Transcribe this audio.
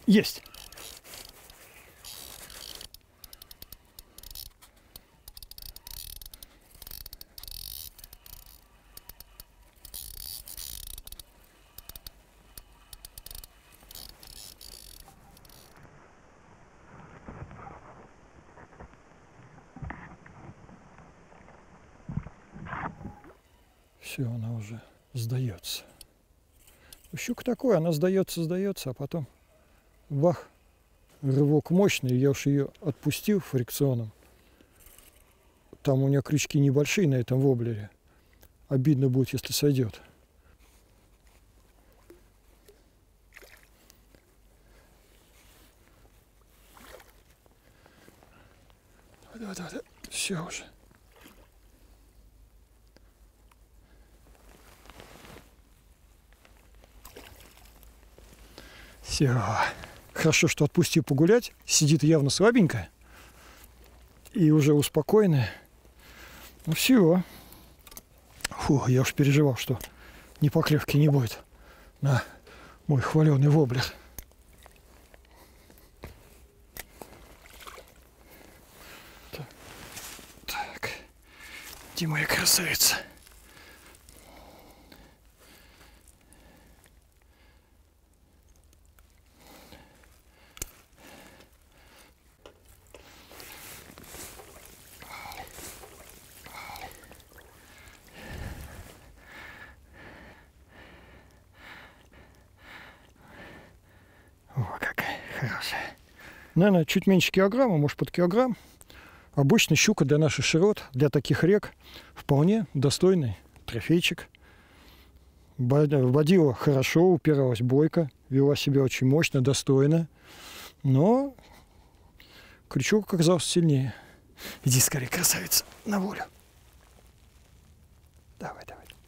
Есть. Все, она уже сдается. Щука такой, она сдается, а потом бах, рывок мощный. Я уж ее отпустил фрикционом. Там у меня крючки небольшие на этом воблере. Обидно будет, если сойдет. Да. Все уже. Все. Хорошо, что отпустил погулять. Сидит явно слабенькая. И уже успокоенная. Ну все. Фу, я уж переживал, что ни поклевки не будет на мой хваленый воблер. Так. Где моя красавица? О, какая хорошая. Наверное, чуть меньше килограмма, может под килограмм. Обычно щука для наших широт, для таких рек, вполне достойный трофейчик. Водила хорошо, упиралась бойко, вела себя очень мощно, достойно. Но крючок оказался сильнее. Иди скорее, красавица, на волю. Давай.